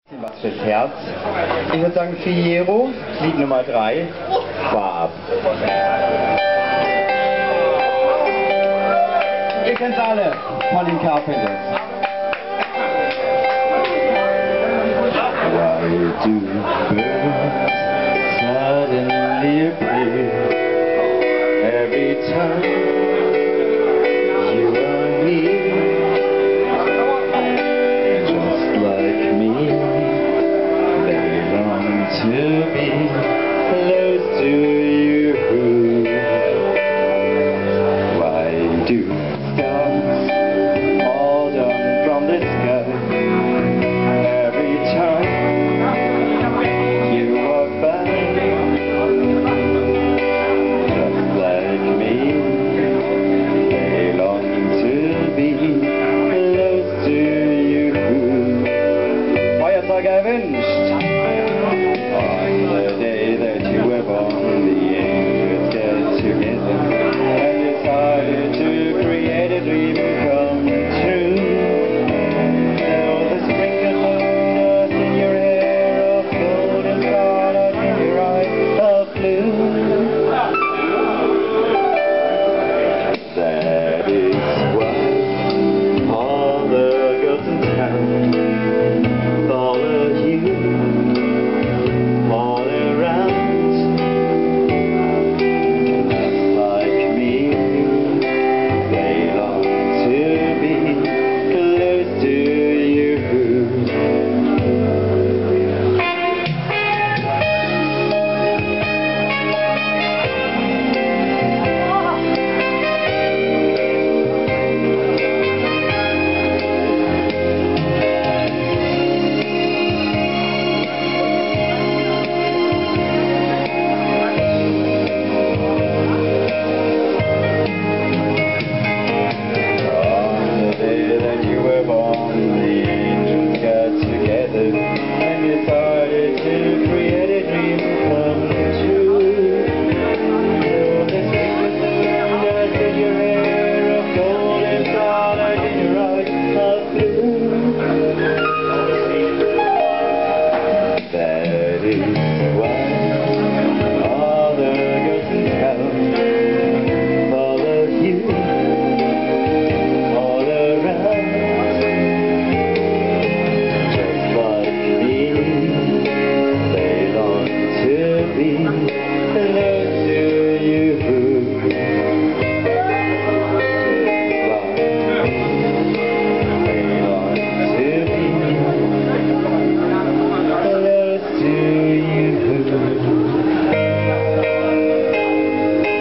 Was fürs Herz. Ich würde sagen Fiyero, Lied Nummer 3, Farb. Ihr kennt's alle von den Carpenters. Why do birds suddenly appear every time you are near? Just like me, they long to be close to you. Why do stars fall down from the sky every time you walk by? Just like me, they long to be close to you. Feuerzeug erwünscht! On the day that you were born, the angels get together and decided to create a dream come true. So the sprinkles of dust in your hair, of gold and scarlet in your eyes of blue. That is why all the girls in town follow you all around. Just like me, they long to be close to you.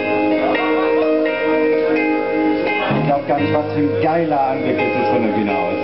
Ich glaube gar nicht, was für ein geiler Anblick ist es von dem Finale.